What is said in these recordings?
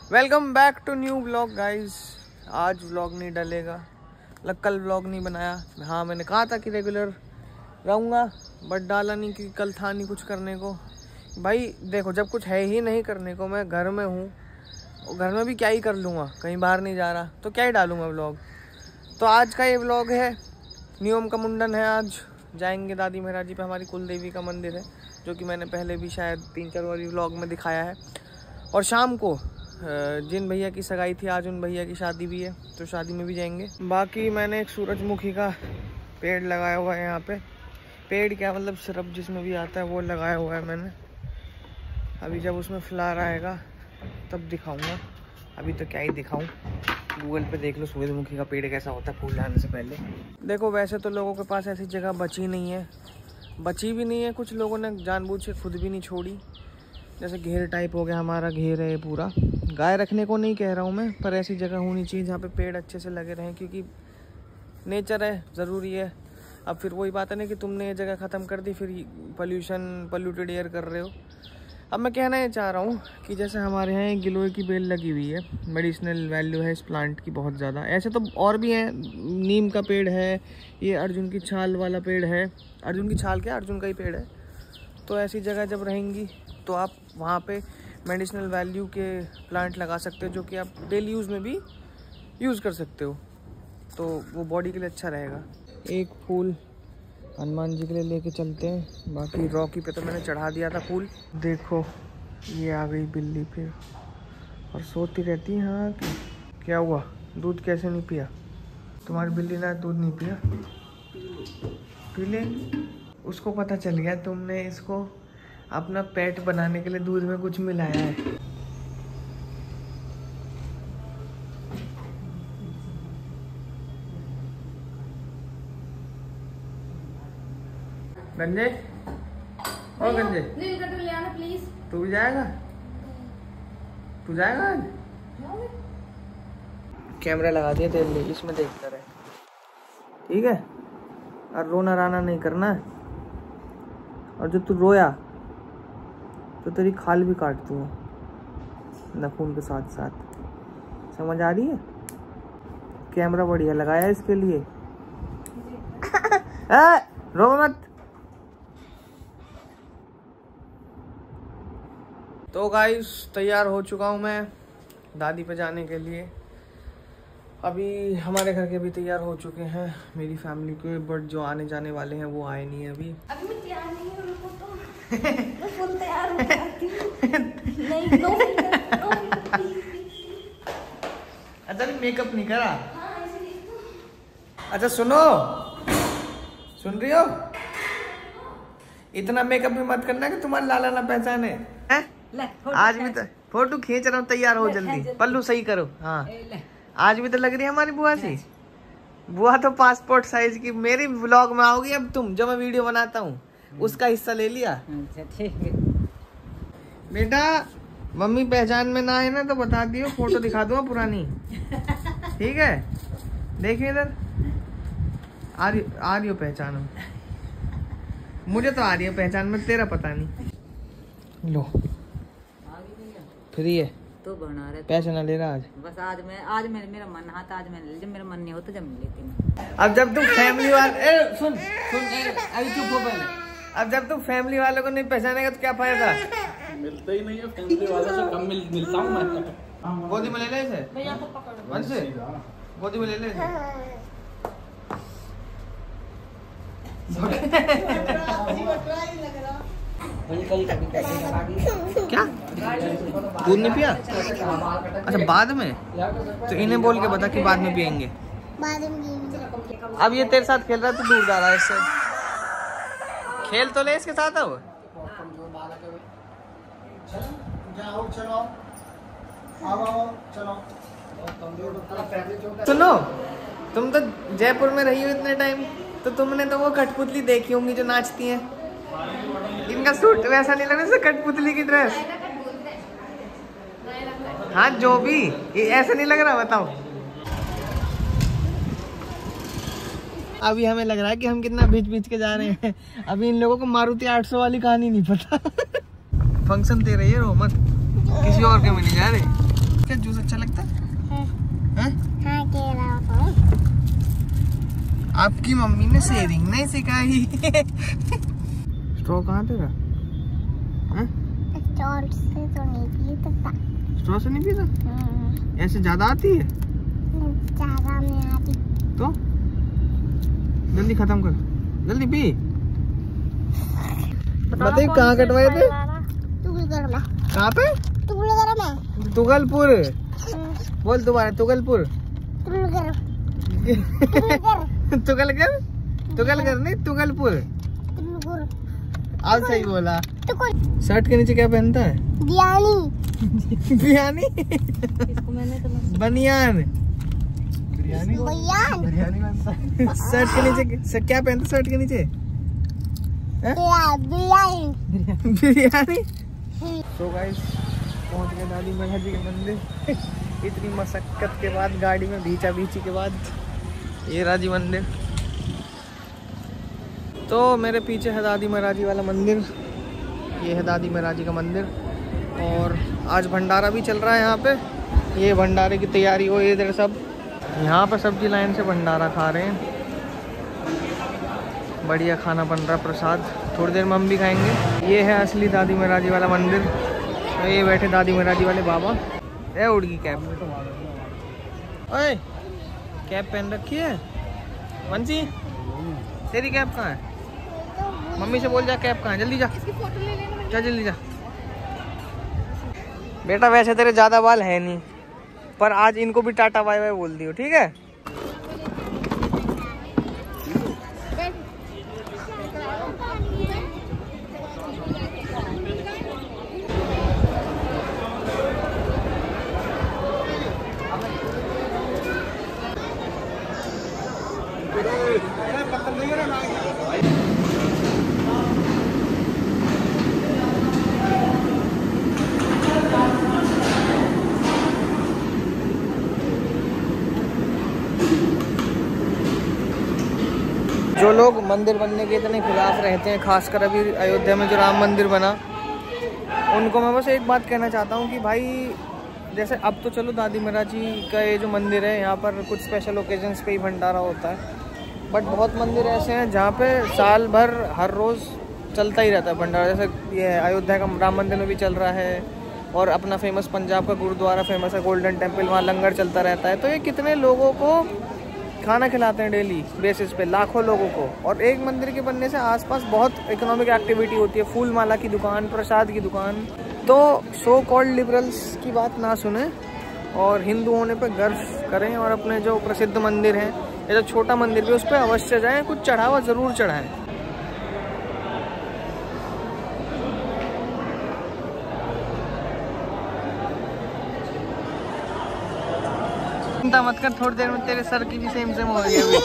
Welcome back to new vlog guys. आज vlog नहीं डलेगा, कल व्लॉग नहीं बनाया। हाँ, मैंने कहा था कि रेगुलर रहूँगा, बट डाला नहीं क्योंकि कल था नहीं कुछ करने को। भाई देखो, जब कुछ है ही नहीं करने को, मैं घर में हूँ, घर में भी क्या ही कर लूँगा, कहीं बाहर नहीं जा रहा तो क्या ही डालूँगा व्लॉग। तो आज का ये व्लॉग है, नियम का मुंडन है। आज जाएंगे दादी महाराज जी पे, हमारी कुल देवी का मंदिर है, जो कि मैंने पहले भी शायद 3-4 बार व्लॉग में दिखाया है। और शाम को जिन भैया की सगाई थी, आज उन भैया की शादी भी है, तो शादी में भी जाएंगे। बाकी मैंने एक सूरजमुखी का पेड़ लगाया हुआ है यहाँ पे। पेड़ क्या मतलब, सिरप जिसमें भी आता है वो लगाया हुआ है मैंने। अभी जब उसमें फ्लावर आएगा तब दिखाऊंगा, अभी तो क्या ही दिखाऊं। गूगल पे देख लो सूरजमुखी का पेड़ कैसा होता है फूल आने से पहले। देखो, वैसे तो लोगों के पास ऐसी जगह बची नहीं है, बची भी नहीं है। कुछ लोगों ने जानबूझ के खुद भी नहीं छोड़ी। जैसे घेर टाइप हो गया, हमारा घेर है पूरा। गाय रखने को नहीं कह रहा हूँ मैं, पर ऐसी जगह होनी चाहिए जहाँ पे पेड़ अच्छे से लगे रहें, क्योंकि नेचर है, ज़रूरी है। अब फिर वही बात है ना कि तुमने ये जगह ख़त्म कर दी, फिर पॉल्यूटेड एयर कर रहे हो। अब मैं कहना ये चाह रहा हूँ कि जैसे हमारे यहाँ एक गिलोय की बेल लगी हुई है, मेडिसिनल वैल्यू है इस प्लांट की बहुत ज़्यादा। ऐसे तो और भी हैं, नीम का पेड़ है, ये अर्जुन की छाल वाला पेड़ है। अर्जुन की छाल क्या, अर्जुन का ही पेड़ है। तो ऐसी जगह जब रहेंगी तो आप वहाँ पे मेडिसिनल वैल्यू के प्लांट लगा सकते हो, जो कि आप डेली यूज़ में भी यूज़ कर सकते हो, तो वो बॉडी के लिए अच्छा रहेगा। एक फूल हनुमान जी के लिए लेके चलते हैं। बाकी रॉकी पे तो मैंने चढ़ा दिया था फूल। देखो, ये आ गई बिल्ली पे और सोती रहती है। हाँ, क्या हुआ, दूध कैसे नहीं पिया? तुम्हारी बिल्ली ने दूध नहीं पिया? पी ले। उसको पता चल गया तुमने इसको अपना पेट बनाने के लिए दूध में कुछ मिलाया है। गंजे, ओ गंजे, प्लीज। तू भी जाएगा? तू जाएगा आज? कैमरा लगा दिया तेरे लिए, इसमें देखता रहे, ठीक है? और रोना राना नहीं करना। और जो तू रोया तो तेरी खाल भी काट दूंगा नाखून के साथ साथ। समझ आ रही है? कैमरा बढ़िया लगाया है इसके लिए। रो मत। तो गाइस, तैयार हो चुका हूँ मैं दादी पे जाने के लिए। अभी हमारे घर के भी तैयार हो चुके हैं, मेरी फैमिली के, बट जो आने जाने वाले हैं वो आए नहीं है अभी। अभी मैं तैयार नहीं हूँ, मैं फुल तैयार हो जाती हूँ। नहीं, दो अच्छा, मेकअप नहीं करा? अच्छा सुनो, सुन रही हो? इतना मेकअप भी मत करना कि तुम्हारा लाला ना पहचाने। आज भी तो फोटो खींच रहा हूँ, तैयार हो जल्दी। पल्लू सही करो। हाँ, आज भी तो लग रही है हमारी बुआ सी। बुआ तो पासपोर्ट साइज की। मेरी व्लॉग में आओगी अब तुम, जो मैं वीडियो बनाता हूँ उसका हिस्सा ले लिया। ठीक है बेटा, मम्मी पहचान में ना है ना तो बता दियो, फोटो दिखा दूंगा पुरानी। ठीक है, देखिए इधर आ रही हो पहचान। मुझे तो आ रही है पहचान में, तेरा पता नहीं। लो, फ्री है तो बना रहे, पैसे ना ले रहा आज। बस आज मेरा मन था, आज मैंने, जब मेरा मन नहीं होता जब मैं लेती हूँ। अब जब तुम फैमिली वाले सुन अभी चुप हो पहले। अब जब तुम फैमिली वालों को नहीं पहचानेगा तो क्या फायदा? मिलता ही नहीं है, फैमिली वालों से कम मिलता हूँ मैं। गोदी में ले ले इसे, गोदी में ले ले। क्या दूध नहीं पिया? अच्छा, बाद में तो इन्हें बोल के बता कि बाद में पियेंगे। अब ये तेरे साथ खेल रहा है तो दूर जा रहा है इससे। खेल तो ले इसके साथ। अब सुनो, तुम तो जयपुर में रही हो इतने टाइम, तो तुमने तो वो कठपुतली देखी होंगी जो नाचती हैं। इनका सूट वैसा नहीं लग रहा, कठपुतली की ड्रेस। हाँ, जो भी, ये ऐसा नहीं लग रहा, बताओ। अभी हमें लग रहा है कि हम कितना बीच के जा रहे हैं। अभी इन लोगों को मारुति 800 वाली कहानी नहीं पता। फंक्शन दे रही है, रो मत, किसी और के में नहीं जा रहे। लगता है? हाँ, आपकी मम्मी ने शेयरिंग नहीं सिखाई। स्ट्रॉ कहाँ तेरा? स्ट्रॉ से नहीं पीता? ऐसे ज्यादा आती है? ज्यादा नहीं आती। तो जल्दी खत्म कर, जल्दी पी। बताइए कहाँ कटवाए थे? कहाँ पे? तुगलपुर। बोल दोबारा, तुगलपुर। तुगलकर? तुगलकर नहीं, तुगलपुर। आज सही बोला। शर्ट के नीचे क्या पहनता है? बियानी। बियानी? बनियान। शर्ट के नीचे क्या पहनता? शर्ट के नीचे बिरयानी। तो गाइस पहुंच गए दादी मैया जी के मंदिर। इतनी मशक्कत के बाद, गाड़ी में भीचा भीची के बाद, ये राजी मंदिर। तो मेरे पीछे है दादी महाराजी वाला मंदिर। ये है दादी महाराजी का मंदिर। और आज भंडारा भी चल रहा है यहाँ पे। ये भंडारे की तैयारी हो, ये इधर सब यहाँ पर सब्जी लाइन से भंडारा खा रहे हैं। बढ़िया खाना बन रहा, प्रसाद। थोड़ी देर में हम भी खाएंगे। ये है असली दादी महाराजी वाला मंदिर। तो ये बैठे दादी महाराजी वाले बाबा। ए उड़ गई कैप। ओए कैप पहन रखी है वंशी? तेरी कैप कहाँ है? मम्मी से बोल जा कैप कहाँ है, जल्दी जा। जा जल्दी जा। बेटा वैसे तेरे ज्यादा बाल है नहीं, पर आज इनको भी टाटा बाय बाय बोल दियो, ठीक है? जो लोग मंदिर बनने के इतने खिलाफ रहते हैं, खासकर अभी अयोध्या में जो राम मंदिर बना, उनको मैं बस एक बात कहना चाहता हूँ कि भाई जैसे अब तो चलो दादी महाराजी का ये जो मंदिर है, यहाँ पर कुछ स्पेशल ओकेजन्स पे ही भंडारा होता है, बट बहुत मंदिर ऐसे हैं जहाँ पे साल भर हर रोज़ चलता ही रहता है भंडारा। जैसे ये अयोध्या का राम मंदिर में भी चल रहा है, और अपना फेमस पंजाब का गुरुद्वारा फेमस है गोल्डन टेम्पल, वहाँ लंगर चलता रहता है। तो ये कितने लोगों को खाना खिलाते हैं डेली बेसिस पे, लाखों लोगों को। और एक मंदिर के बनने से आसपास बहुत इकोनॉमिक एक्टिविटी होती है, फूल माला की दुकान, प्रसाद की दुकान। तो सो कॉल्ड लिबरल्स की बात ना सुने और हिंदू होने पर गर्व करें, और अपने जो प्रसिद्ध मंदिर हैं, ये जो छोटा मंदिर भी, उस पर अवश्य जाएं, कुछ चढ़ावा ज़रूर चढ़ाएं। चिंता मत कर, थोड़ी देर में तेरे सर की भी सेम हो गई अभी।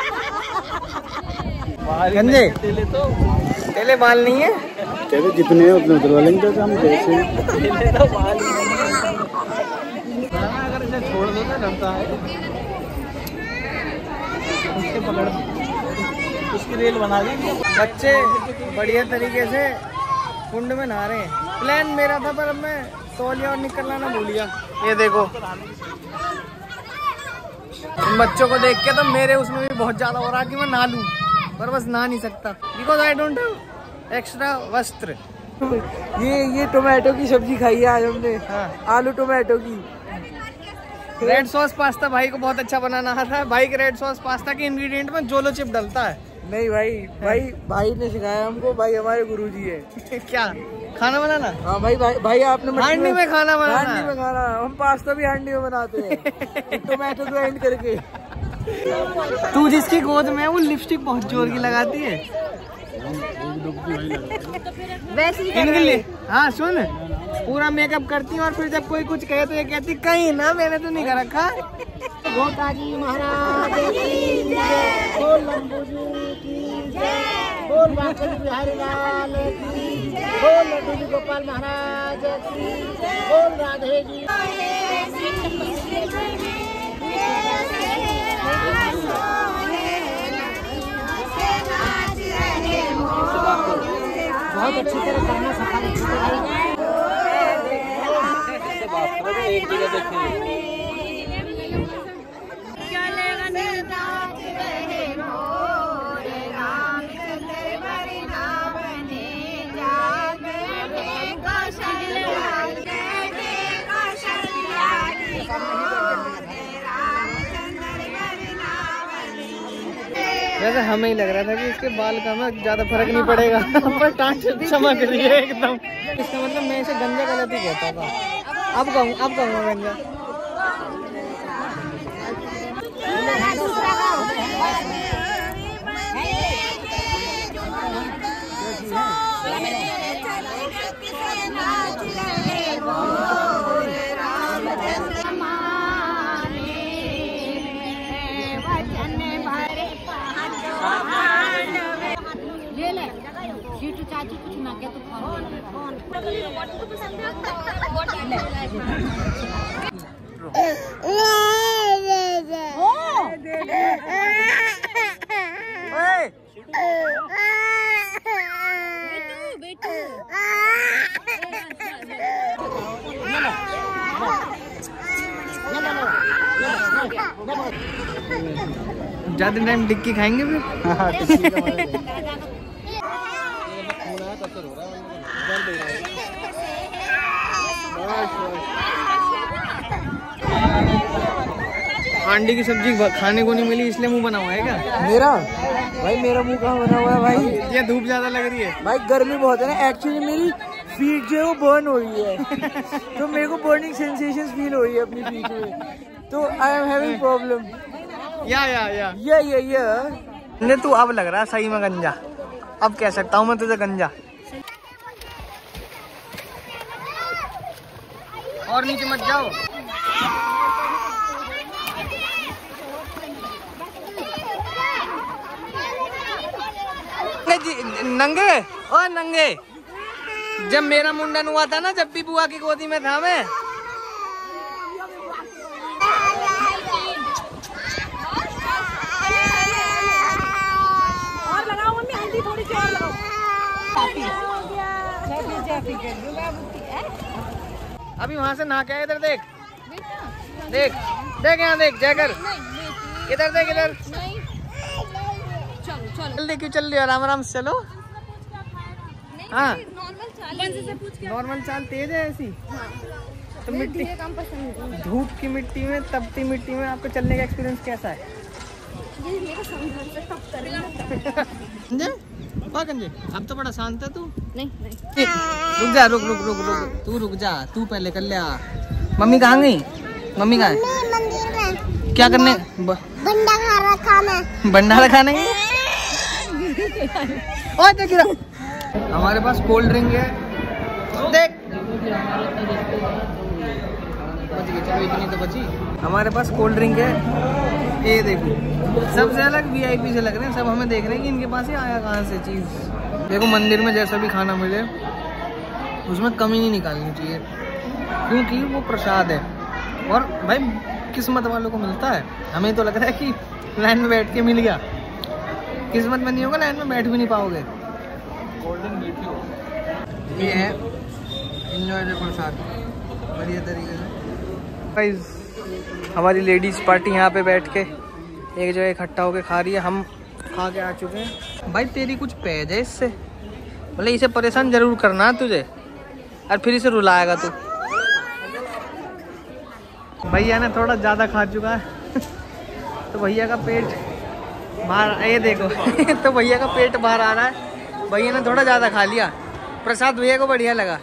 गंजे तेले बाल नहीं है, तेरे जितने उतने उतरवा लेंगे हम कैसे। अगर इसे छोड़ दो तो डरता है, उसके पकड़ उसकी रेल बना देंगे। बच्चे बढ़िया तरीके से कुंड में नहा रहे हैं। प्लान मेरा था, पर अब मैं तौलिया और निकलना ना भूल गया। ये देखो इन बच्चों को देख के तो मेरे उसमें भी बहुत ज्यादा हो रहा कि मैं नहा लूं, पर बस नहा नहीं सकता because I don't have extra वस्त्र। ये टोमेटो की सब्जी खाई है आज हमने। हाँ। आलू टोमेटो की। रेड सॉस पास्ता भाई को बहुत अच्छा बनाना आता है। भाई के रेड सॉस पास्ता के इंग्रेडिएंट में जोलो चिप डलता है। नहीं भाई ने सिखाया हमको, भाई हमारे गुरुजी है। क्या खाना बनाना? हाँ भाई आपने हांडी में खाना बनाना। हांडी में खाना, हम पास्ता भी हांडी में बनाते हैं। टोमेटो ग्राइंड करके। तू जिसकी गोद में है वो लिपस्टिक बहुत जोर की लगाती है। इनके लिए हाँ सुन, पूरा मेकअप करती है और फिर जब कोई कुछ कहे तो ये कहती कहीं ना मैंने तो नहीं कर रखा। गोताजी महाराज की जय, बोल लंबूजी की जय, बोल बांके बिहारी लाल की जय, बोल लड्डू जी गोपाल महाराज की जय, बोल राधे जी। बहुत अच्छी तरह करना सफाई। एक जगह देखेंगे। वैसे हमें ही लग रहा था कि इसके बाल का हमें ज्यादा फर्क नहीं पड़ेगा, पर टांट चमक रही है एकदम। इसका मतलब मैं इसे गंजा गलत ही कहता था, अब कहूँगा गंजा। चाची कुछ ना क्या तो ज्यादा टाइम टिक्की खाएंगे फिर। अंडे की सब्जी खाने को नहीं मिली इसलिए मुंह बना हुआ है क्या मेरा? भाई मेरा मुंह कहाँ बना हुआ है भाई? ये धूप ज्यादा लग रही है भाई, गर्मी बहुत है ना। एक्चुअली मेरी फीट जो है वो बर्न हो रही है तो मेरे को बर्निंग सेंसेशंस फील हो रही है अपनी फीट में, तो आई एम हैविंग प्रॉब्लम। ने तू अब लग रहा है सही में गंजा, अब कह सकता हूँ मैं तुझे गंजा। और नीचे मत जाओ। नंगे और नंगे, जब मेरा मुंडन हुआ था ना, जब भी बुआ की गोदी में था मैं, और लगाओ मम्मी हल्दी थोड़ी सी और लगाओ। अभी वहां से नहा के आया, इधर देख देख देख, यहाँ देख जयकर, इधर देख इधर। जल्दी क्यों चल रही हो? आराम आराम से चलो। हाँ नॉर्मल चाल तेज है ऐसी। तो मिट्टी, धूप की मिट्टी में, तपती मिट्टी में आपको चलने का एक्सपीरियंस कैसा है? कंजे अब तो बड़ा शांत है तू। नहीं रुक जा, रुक रुक रुक रुक, तू रुक जा, तू पहले कर ले। मम्मी कहाँ गई? मम्मी कहाँ है? क्या करने? भंडारा खाना। भंडारा खाने गई? और देख हमारे पास कोल्ड ड्रिंक है, देख बच गई, चलो इतनी तो बची। हमारे पास कोल्ड ड्रिंक है, ये देखो, सबसे अलग वीआईपी से लग रहे हैं सब। हमें देख रहे हैं कि इनके पास ही आया कहाँ से चीज़। देखो मंदिर में जैसा भी खाना मिले उसमें कमी नहीं निकालनी चाहिए, क्योंकि वो प्रसाद है और भाई किस्मत वालों को मिलता है। हमें तो लग रहा है कि लाइन में बैठ के मिल गया, किस्मत में नहीं होगा, लाइन में बैठ भी नहीं पाओगे। ये है एंजॉय द प्रसाद बढ़िया तरीके से। हमारी लेडीज पार्टी यहाँ पे बैठ के एक जगह इकट्ठा होके खा रही है। हम खा के आ चुके हैं। भाई तेरी कुछ पैज है इससे, बोले इसे परेशान जरूर करना है तुझे, और फिर इसे रुलाएगा तू। भैया ने थोड़ा ज़्यादा खा चुका है तो भैया का पेट बाहर, ये देखो तो भैया का पेट बाहर आ रहा है। भैया ने थोड़ा ज़्यादा खा लिया। प्रसाद भैया को बढ़िया लगा।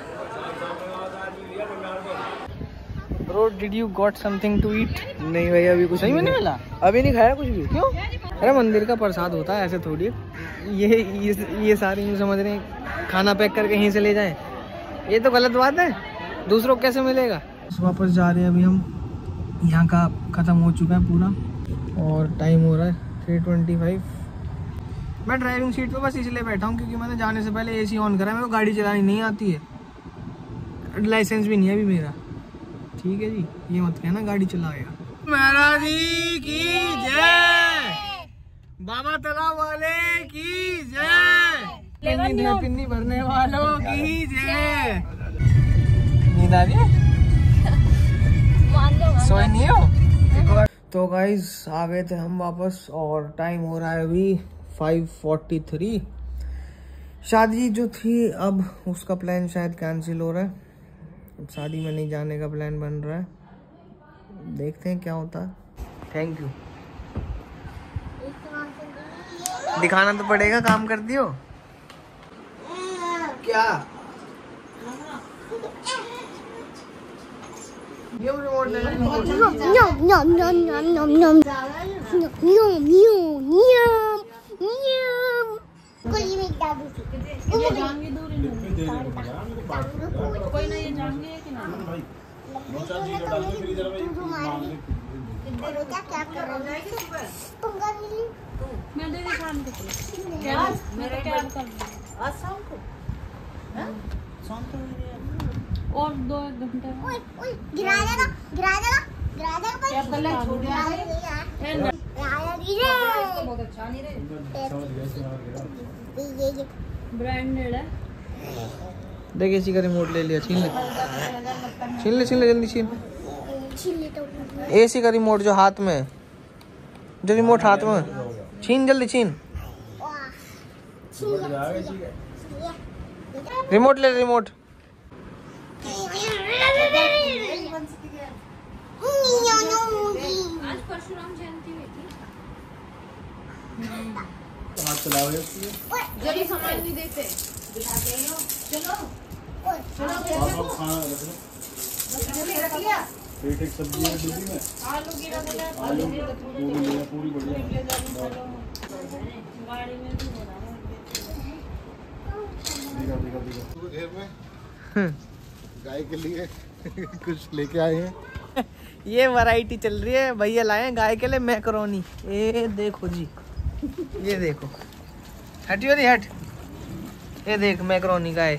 Bro did you got something to eat? नहीं भैया अभी कुछ सही में नहीं मिला, अभी नहीं खाया कुछ भी। क्यों? अरे मंदिर का प्रसाद होता है ऐसे थोड़ी। ये सारे यूँ समझ रहे हैं खाना पैक करके यहीं से ले जाएं, ये तो गलत बात है। दूसरों को कैसे मिलेगा? वापस जा रहे हैं अभी हम। यहाँ का ख़त्म हो चुका है पूरा और टाइम हो रहा है 3:25। मैं ड्राइविंग सीट पे बस इसलिए बैठा हूँ क्योंकि मैंने जाने से पहले एसी ऑन करा है। मेरे को गाड़ी चलानी नहीं आती है, लाइसेंस भी नहीं है अभी मेरा। ठीक है जी, ये मत कहना गाड़ी चलाएगा। महाराज की जय, बाबा तालाब वाले की जय, पिन्नी भरने वालों की जय। नींद आ रही है? सोए नहीं हो? तो गाइज आ गए थे हम वापस और टाइम हो रहा है अभी 5:43। शादी जो थी अब उसका प्लान शायद कैंसिल हो रहा है। अब शादी में नहीं जाने का प्लान बन रहा है, देखते हैं क्या होता है। Thank you. दिखाना तो पड़ेगा, काम कर दियो क्या? ये रिमोट ले कोई ना, ये जाएंगे कि ना? क्या कर रहा मैं दे शाम को क्या मेरे क्या कर आज शाम को और 2-1 घंटे गिरा देगा क्या कर ले छोड़ दिया बहुत अच्छा नहीं रे ब्रांडेड है। देख इसी का रिमोट ले लिया, छीन ले जल्दी छीन। एसी का रिमोट जो हाथ में, जो रिमोट हाथ में, छीन जल्दी छीन। रिमोट ले रिमोट। आज परशुराम जयंती हुई थी। हाथ चलाओगे जल्दी सामान नहीं देते चलो खाना रख लो। एक सब्जी है डिब्बी में, आलू गिरा देना, आलू पूरी बढ़िया गाड़ी में भी बना घेर में गाय के लिए कुछ लेके आए हैं। ये वैरायटी चल रही है, भैया लाए हैं गाय के लिए मैकरोनी। ये देखो जी, ये देखो, हटियो नहीं हट, ये देख मैकरोनी गाय।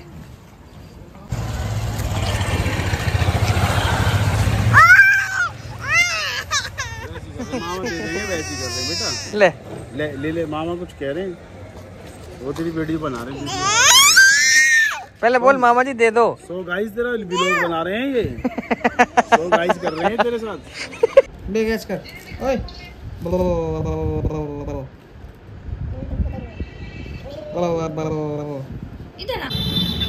मामा दे देंगे, वैसे ही कर रहे हैं बेटा। ले मामा कुछ कह रहे हैं, वो तेरी वीडियो बना रहे हैं। पहले बोल मामा जी दे दो। सो गाइस तेरा व्लॉग बना रहे हैं ये। सो गाइस कर रहे हैं तेरे साथ। बेगेस कर ओए। इधर ना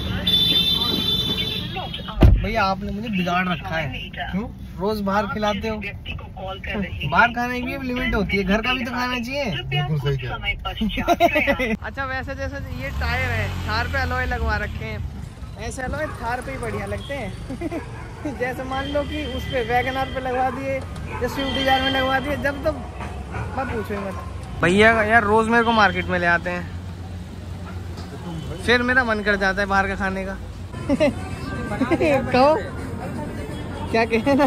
भैया आपने मुझे बिगाड़ रखा है। क्यों? रोज बाहर खिलाते हो, बाहर खाने की भी लिमिट होती है, घर का भी तो खाना चाहिए। अच्छा वैसे जैसे ये टायर है, थार पे अलॉय लगवा रखे हैं, ऐसे अलॉय थार पे ही बढ़िया लगते हैं। जैसे मान लो कि उस पे वैगनआर पे लगवा दिए या स्विफ्ट डिजायर में लगवा दिए, जब तो मैं पूछूंगा मत। भैया यार रोज मेरे को मार्केट में ले आते हैं, फिर मेरा मन कर जाता है बाहर का खाने का। कहो क्या कहना।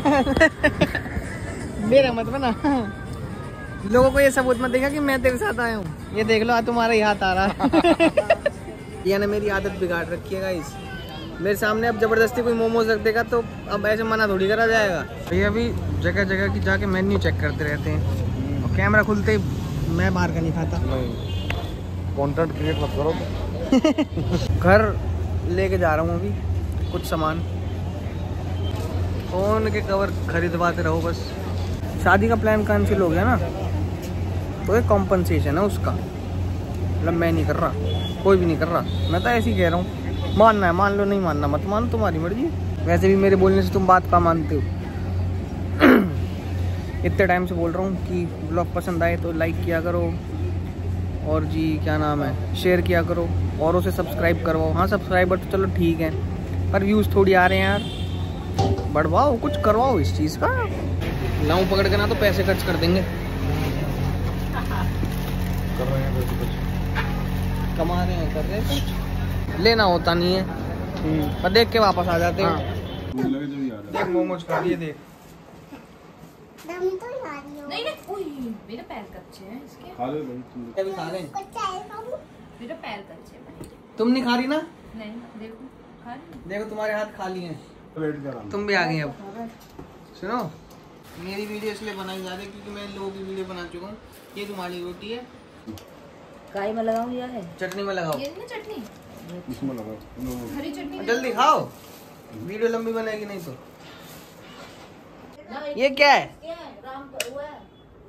मेरा मत बना, लोगों को ये सबूत मत देखा कि मैं तेरे साथ आया हूँ। ये देख लो तुम्हारा ही हाथ आ रहा है। ये ने मेरी आदत बिगाड़ रखी है गाइस। मेरे सामने अब जबरदस्ती कोई मोमोज रख देगा तो अब ऐसे मना थोड़ी करा जाएगा। भैया भी जगह जगह की जाके मेन्यू चेक करते रहते हैं, और कैमरा खुलते ही मैं बाहर का नहीं खाता। कंटेंट क्रिएट मत करो। घर लेके जा रहा हूँ अभी कुछ सामान, फोन के कवर खरीदवाते रहो बस। शादी का प्लान कैंसिल हो गया ना, तो एक कॉम्पनसेशन है उसका। मतलब मैं नहीं कर रहा, कोई भी नहीं कर रहा, मैं तो ऐसे ही कह रहा हूँ। मानना है मान लो, नहीं मानना मत मान, तुम्हारी मर्जी। वैसे भी मेरे बोलने से तुम बात का मानते हो। इतने टाइम से बोल रहा हूँ कि ब्लॉग पसंद आए तो लाइक किया करो, और जी क्या नाम है, शेयर किया करो, औरों से सब्सक्राइब करवाओ। हाँ सब्सक्राइबर तो चलो ठीक है, पर व्यूज़ थोड़ी आ रहे हैं यार, बढ़वाओ, कुछ करवाओ इस चीज़ का। लाऊं पकड़ के ना तो पैसे खर्च कर देंगे। कर रहे हैं वैसे कुछ, कमा रहे हैं, कर रहे हैं कुछ, लेना होता नहीं है, पर देख के वापस आ जाते हैं। भूख लगे तो याद है। देख मोमोज खा लिए, देख नहीं नहीं ओए मेरे पैर कच्चे हैं इसके, खा लो भाई तुम। अभी खा रहे हैं। मेरे पैर कच्चे हैं। तुम नहीं खा रही ना? नहीं देखो खा रही देखो तुम्हारे हाथ खाली हैं, वेट कर रहा हूं। तुम भी आ गई। अब सुनो, मेरी वीडियो इसलिए बनाई जा रही है क्योंकि मैं लोगों की वीडियो बना चुका हूँ। ये तुम्हारी रोटी है, काय में लगाऊं या है चटनी में लगाओ, ये ना चटनी, इसमें लगाओ। हरी चटनी जल्दी खाओ, वीडियो लंबी बनेगी नहीं तो। ये क्या है? राम हुआ है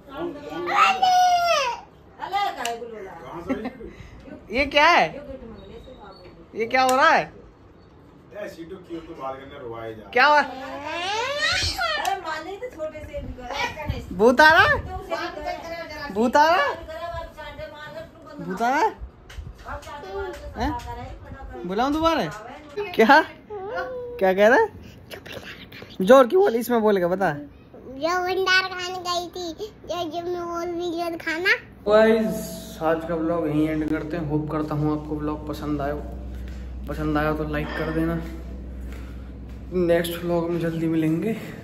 अले काय बोला ये क्या है? ये क्या हो रहा है? सीटू क्यों तो बाहर करने रुवाए जा। क्या हुआ? अरे माने तो छोटे से भूत आ रहा? भूत आ रहा? भूताना है? बुलाऊं दोबारा? क्या क्या कह रहा है? जोर की बोल, इसमें बोलेगा, बता। जो भंडार खाने गई थी, जो मैं बोल वीडियो दिखाना। गाइस आज का व्लॉग यहीं एंड करते हैं। होप करता हूँ आपको व्लॉग पसंद आया तो लाइक कर देना। नेक्स्ट व्लॉग में जल्दी मिलेंगे।